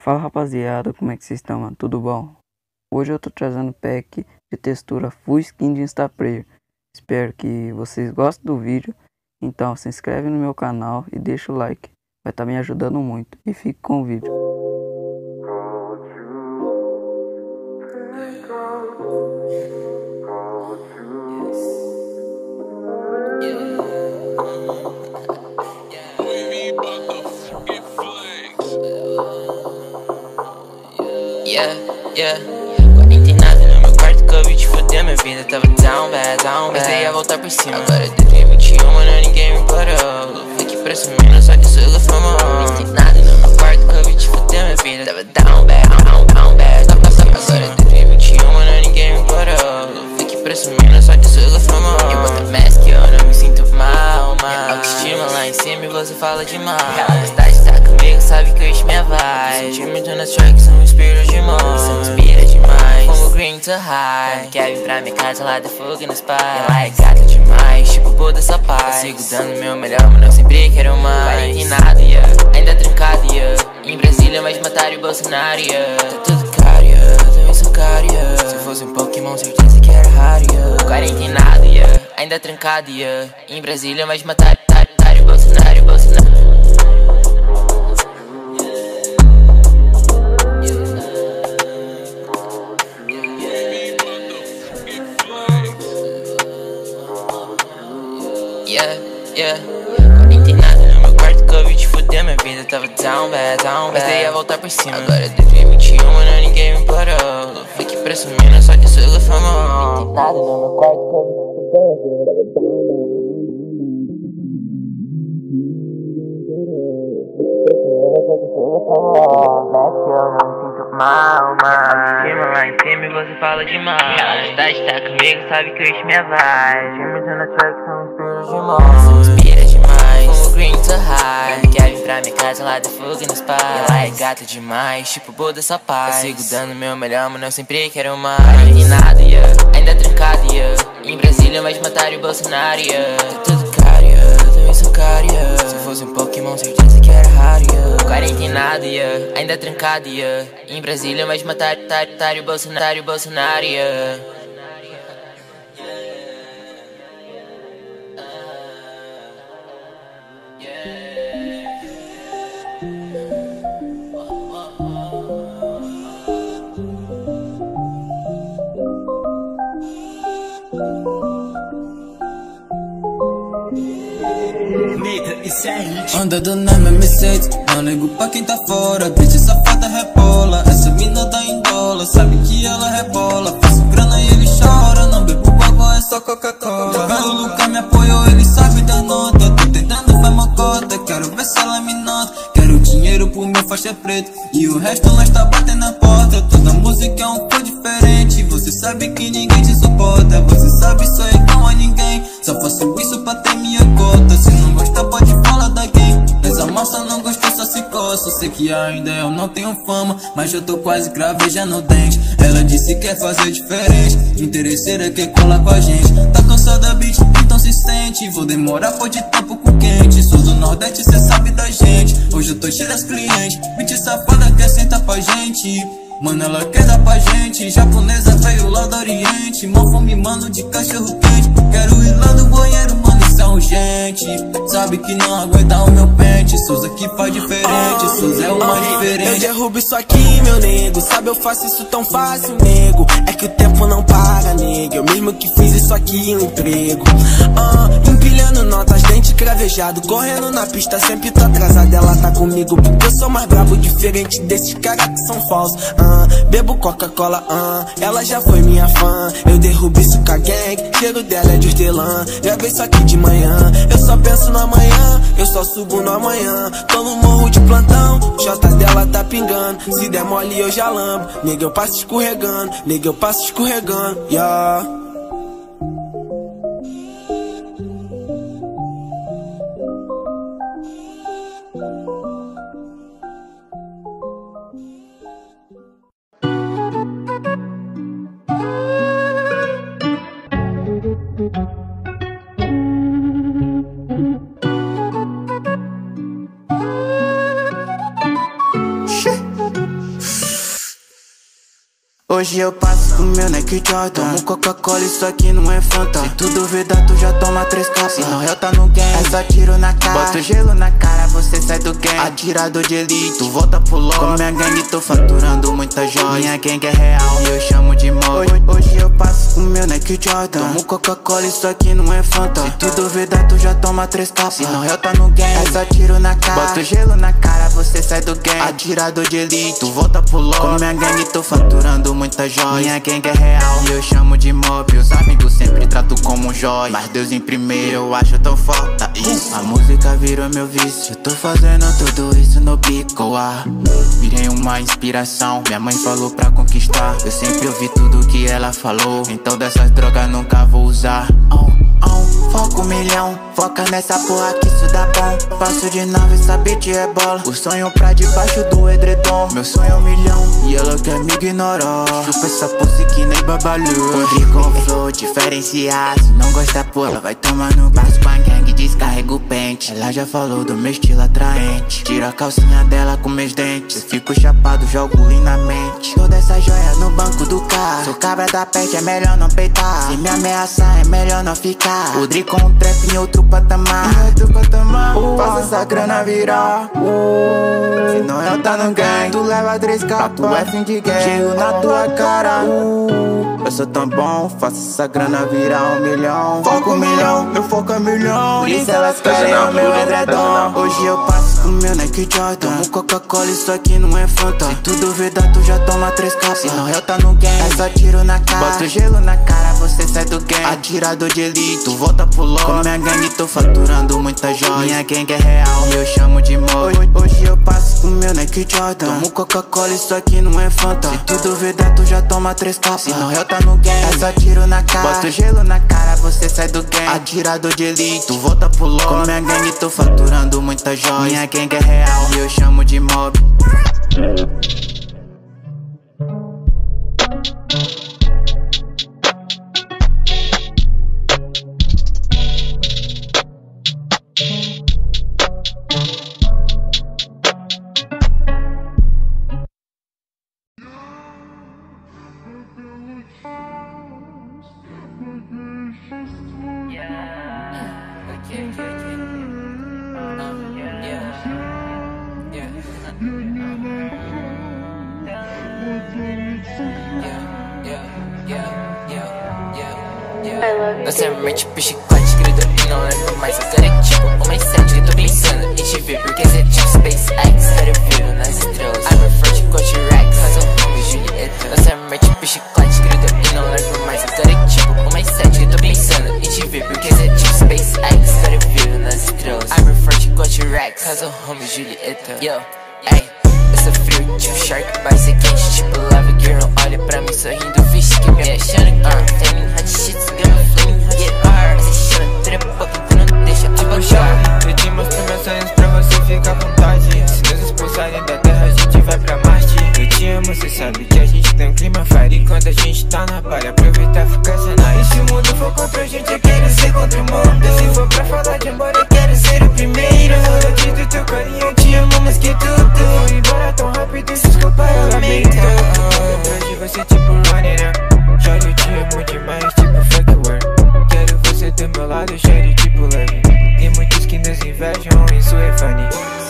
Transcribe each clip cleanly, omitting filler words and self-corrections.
Fala rapaziada, como é que vocês estão, mano? Tudo bom? Hoje eu tô trazendo pack de textura full skin de Instaplayer. Espero que vocês gostem do vídeo. Então se inscreve no meu canal e deixa o like, vai estar me ajudando muito. E fique com o vídeo. Yeah. Quarentenado no meu quarto, Covid fudeu minha vida. Tava down bad. Pensei ia voltar por cima. Agora é 2021, mano, ninguém me parou. Fique pra cima, só que suga fama. Quarentenado no meu quarto, Covid fudeu minha vida. Tava down bad. Agora é 2021, mano, ninguém me parou. Fique pra cima, só que suga fama. Eu boto mask, eu não me sinto mal. Autoestima lá em cima e você fala demais. A amistade tá comigo, sabe que hoje minha vibe. Sentimento nas tracks são inspiro demais. Como green to high. Quando quer vir pra minha casa, lá dá fogo nos pais. Ela é gata demais, tipo Buda sua paz. Eu sigo dando meu melhor, mas eu sempre quero mais. Quarentenado, ainda trancado, Em Brasília, mas mataram o Bolsonaro, Tá tudo caro, também sou caro, Se fosse um Pokémon, certeza que era raro, Quarentenado, ainda trancado, Em Brasília, mas mataram o Bolsonaro. Quarentenado no meu quarto, Covid fudeu minha vida. Tava down bad. Pensei ia voltar por cima. Agora é 2021, mano, ninguém me parou. Fique pra cima, só que suga fama. Quarentenado no meu quarto, Covid fudeu minha vida. Tava down bad. Eu não me sinto mal. Autoestima lá em cima e você fala demais. A cidade tá comigo, sabe que hoje minha vibe. Muito na track são inspira demais. Como green to high. Quando quer vir pra minha casa, lá dá fogo nos pais. Ela é gata demais, tipo Buda sua paz. Eu sigo dando meu melhor, mas eu sempre quero mais. Quarentenado, ainda trancado, Em Brasília, mas mataram o Bolsonaro, Tá tudo caro, também sou caro, Se fosse um Pokémon, certeza que era raro, Quarentenado, ainda trancado, Em Brasília, mas mataram o Bolsonaro, Andando na minha Mercedes, não ligo pra quem tá fora. Bitch, safada rebola, essa mina dá em dólar. Sabe que ela rebola, faço grana e ele chora. Não bebo água, é só Coca-Cola. O Luca me apoiou, ele sabe da nota. Tô tentando faz mocota, quero ver se ela me nota. Quero dinheiro pro meu faixa preta e o resto nós tá batendo na porta. Toda música é um cor diferente, você sabe que ninguém te suporta. Você sabe, sou igual a ninguém, só faço isso pra ter minha cota. Se não gosta pode falar da game, mas a massa não gostou, só se coça. Sei que ainda eu não tenho fama, mas eu tô quase craveja no dente. Ela disse que quer fazer diferente, interesseira quer colar com a gente. Tá cansada bitch, então se sente. Vou demorar por de tempo com quente. Sou do Nordeste, cê sabe da gente. Hoje eu tô cheio das clientes, bitch safada quer sentar pra gente. Mano, ela quer dar pra gente. Japonesa veio lá do Oriente, mó fome, mano, de cachorro quente. Quero ir lá do banheiro, mano, isso é urgente. Sabe que não aguenta o meu pente. Souza que faz diferente, Souza é o mais diferente. Eu derrubo isso aqui, meu nego. Sabe, eu faço isso tão fácil, nego. É que o tempo não para, nego. Eu mesmo que fiz isso aqui, um emprego. Empilhando notas, dente cravejado. Correndo na pista, sempre tô atrasado. Ela tá comigo porque eu sou mais brabo, diferente desses caras que são falsos. Bebo Coca-Cola, ela já foi minha fã. Eu derrubo isso com a gang, cheiro dela é de hortelã. Gravei isso aqui de manhã, eu só penso no amanhã. Eu só subo no amanhã, tô no morro de plantão. Jota dela tá pingando, se der mole eu já lambo. Nega, eu passo escorregando, yeah. Hoje eu passo com meu Nike Jordan. Tomo Coca-Cola, isso aqui não é Fanta. Se tu duvidar, tu já toma 3 capas. Se não eu tá no game, é só tiro na cara. Boto gelo na cara, você sai do game. Atirador de elite, tu volta pro lobby. Com minha gangue tô faturando muita joia. Minha gangue é real e eu chamo de mob. Hoje eu passo com meu Nike Jordan. Tomo Coca-Cola, isso aqui não é Fanta. Se tu duvidar, tu já toma 3 capas. Se não eu tá no game, é só tiro na cara. Boto gelo na cara, você sai do game. Atirador de elite, tu volta pro lobby. Com minha gangue tô faturando muita joia. Minha gangue é real e eu chamo de mob. Os amigos sempre trato como joia. Mas Deus em primeiro eu acho tão falta isso. A música virou meu vício. Eu tô fazendo tudo isso no bico. Virei uma inspiração. Minha mãe falou pra conquistar. Eu sempre ouvi tudo que ela falou. Então dessas drogas nunca vou usar. Foca 1 milhão, foca nessa porra que isso dá bom. Passo de nave, essa beat é bola. O sonho pra debaixo do edredom. Meu sonho é 1 milhão e ela quer me ignorar. Chupa essa pussy que nem babalu. Corri com flow diferenciado. Se não gosta porra, vai tomar no passo com a gangue, descarrega o pente. Ela já falou do meu estilo atraente. Tira a calcinha dela com meus dentes. Eu fico chapado, jogo lindamente. Toda essa joia no banco do carro. Sou cabra da peste, é melhor não peitar. Se me ameaçar, é melhor não ficar. Podri com o trap em outro patamar. Faça essa grana virar. Se não eu tá no gang, tu leva 3 capas. Tu é fim de guerra, gelo na tua cara. Eu sou tão bom, faça essa grana virar 1 milhão. Foco 1 milhão, meu foco é 1 milhão. Por isso elas querem o meu edredom. Hoje eu passo com meu Nike Jordan. Tomo Coca-Cola, isso aqui não é Fanta. Se tu duvidar, tu já toma 3 capas. Se não eu tá no game, é só tiro na cara. Boto gelo na cara, você sai do game. Atirador de elite, tu volta pro lobby. Com minha gangue tô faturando muita joia. Minha gangue é real e eu chamo de mob. Hoje eu passo com meu Nike Jordan. Tomo Coca-Cola, isso aqui não é Fanta. Se tu duvidar, tu já toma 3 capas. Se não eu tá no game, é só tiro na cara. Boto gelo na cara, você sai do game. Atirador de elite, tu volta pro lobby. Com minha gangue tô faturando muita joia. Minha gangue é real e eu chamo de mob. Nossa mente pro chiclete grita e não lembro mais. Agora é tipo 1,7 eu tô pensando em te ver. Porque cê é tipo SpaceX, sério vivo nas estrelas. I'm a French Coach Rex, faz um Romeo e Julieta. Nossa mente pro chiclete grita e não lembro mais. Agora é tipo 1,7 eu tô pensando em te ver. Porque cê é tipo SpaceX, sério vivo nas estrelas. I'm a French Coach Rex, faz um Romeo e Julieta. Yo, ay, eu sou frio tipo Shark, vai ser quente tipo Lava Girl. Não olha pra mim sorrindo, vixe que me achando que eu tenho hot shit, eu te mostro meus sonhos pra você ficar à vontade. Se nos expulsarem da terra, a gente vai pra Marte. Eu te amo, cê sabe que a gente tem um clima fire. E quando a gente tá na palha, aproveitar e ficar sem nada. E se o mundo for contra a gente, eu quero ser contra o mundo. Se for pra falar de amor, eu quero ser o primeiro. Eu te do teu carinho, eu te amo mais que tudo. Vou embora tão rápido, desculpa, eu lamento. Atrás de você tipo Runner. Choro, eu te amo demais, tipo fuck word. Quero você do meu lado, chore tipo leve. Tem muitos que nos invejam, isso é funny.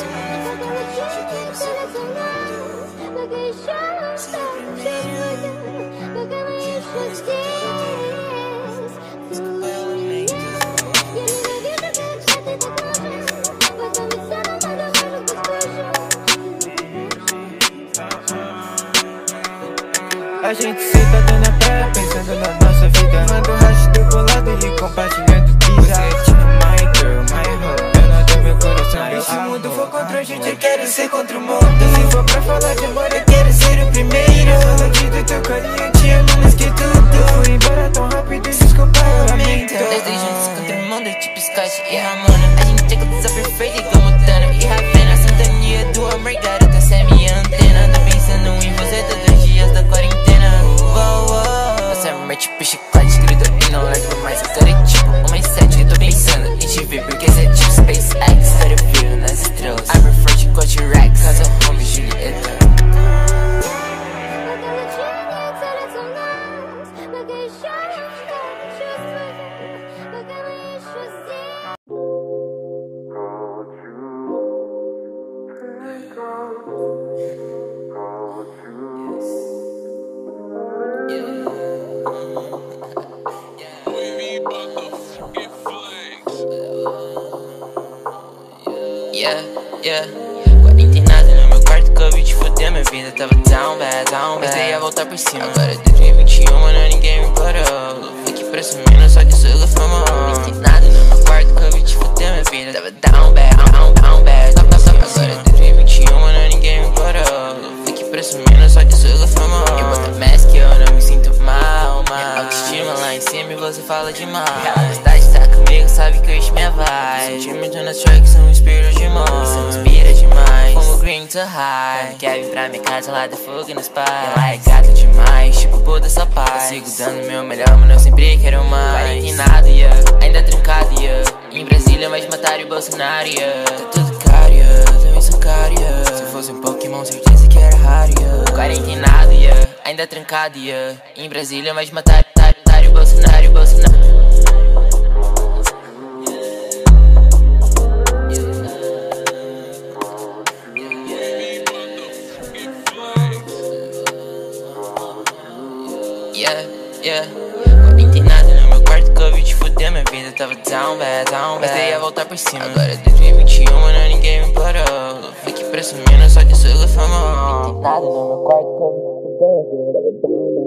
A gente sentado na praia, pensando na nossa vida. Manda o hash do bolado e compartilhando pizza. Você é tipo my girl, my hoe, dona do meu coração. E se o mundo for contra a gente, eu quero ser contra o mundo. Se for pra falar de amor, eu quero ser o primeiro. Eu te do teu carinho, eu te amo mais que tudo. Fui embora tão rápido, desculpa, eu lamento. Desde juntos contra o mundo, tipo Scott e Ramona. A gente é coisa perfeita igual Mutana e Ravena. A sintonia do amor, garota, cê é minha antena. Tô pensando em você todos os dias da quarentena. Nossa mente pro chiclete gruda e não largo mais. Agora é tipo 1,7 eu tô pensando em te ver. Porque cê é tipo SpaceX, sério vivo nas estrelas. I'm a French Coach Rex, faz um Romeo e Julieta. Yeah, yeah. Agora não tem nada no meu quarto que eu vi te fuder. Minha vida tava down bad, pensei ia voltar por cima. Agora é 2021, mano, ninguém me parou. Fique pra essa mina, só que suga fama. Não tem nada no meu quarto que eu vi te fuder. Minha vida tava down bad, agora é 2021, mano, ninguém me parou. Fique pra essa mina, só que suga fama. Eu boto mask, eu não me sinto mal. Autoestima lá em cima e você fala demais. A cidade tá comigo, sabe que hoje minha vibe. Sentimento nas tracks são inspiro demais. Isso inspira demais, como green to high. Quer vir pra minha casa lá de fogo nos pais. Ela é gata demais, tipo Buda essa paz. Eu sigo dando meu melhor, mas eu sempre quero mais. Quarentenado, yeah, ainda trancado, yeah. Em Brasília, mas mataram o Bolsonaro, yeah. Tá tudo caro, yeah, também sou caro, yeah. Se fosse um Pokémon, certeza que era raro, yeah. Quarentenado, yeah, ainda trancado, yeah. Em Brasília, mas mataram o Bolsonaro, Yeah, yeah. Agora não tem nada no meu quarto que eu vi te fuder. Minha vida tava down bad, pensei ia voltar por cima. Agora é 2021, mano, ninguém me parou. Fique pra essa mina, só que suga fama. Não tem nada no meu quarto que eu vi te fuder. Minha vida tava down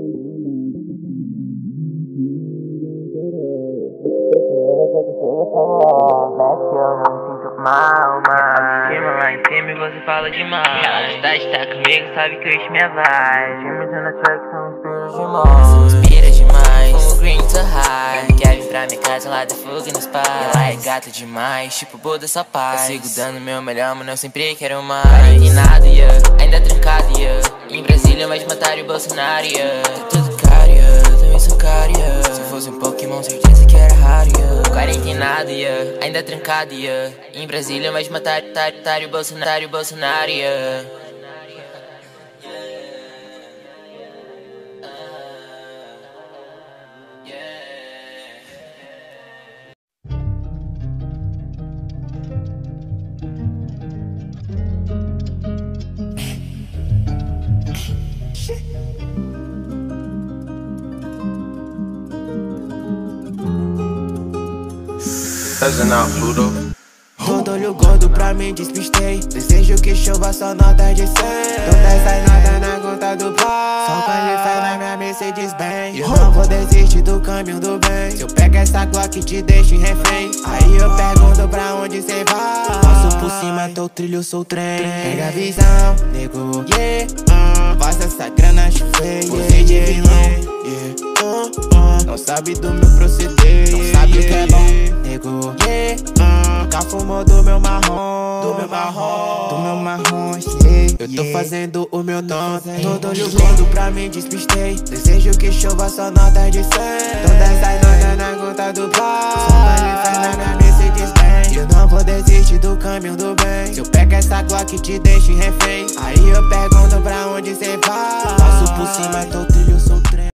autoestima lá em cima e você fala demais. A cidade tá comigo, sabe que hoje minha vibe. Sentimento na track são inspiro demais. Isso inspira demais, como green to high. Quer vir pra minha casa lá de fogo nos pais. Ela é gata demais, tipo Buda essa paz. Eu sigo dando meu melhor, mas eu sempre quero mais. Quarentenado, yeah, ainda trancado, yeah. Em Brasília, mas mataram o Bolsonaro, yeah. Tá tudo caro, yeah, também sou caro, yeah. Se fosse um Pokémon, certeza que era raro, yeah. Quarentenado, yeah, ainda trancado, yeah. Em Brasília, mas mataram o Bolsonaro, yeah. Rodou-lhe o gordo pra mim, despistei. Desejo que chova só nota de 100. Todas as notas na conta do pai. Só quando ele sai na minha Mercedes Benz. Eu não vou desistir do caminho do bem. Se eu pego essa Glock e te deixo em refém, aí eu pergunto pra onde cê vai. Passo por cima, tô trilho, sou trem. Pega a visão, nego, yeah. Passa essa grana, chover, você de vilão, yeah. Não sabe do meu proceder, não sabe o que é bom, nego, yeah. Nunca fumou do meu marrom, yeah. Eu tô fazendo o meu tom. Todo-lhe o gordo pra mim, despistei. Desejo que chova só nota de 100. Todas as notas na conta do pai. Só vai faz na minha Mercedes Benz. Eu não vou desistir do caminho do bem. Se eu pego essa Glock e te deixo em refém, aí eu pergunto pra onde cê vai. Passo por cima, tô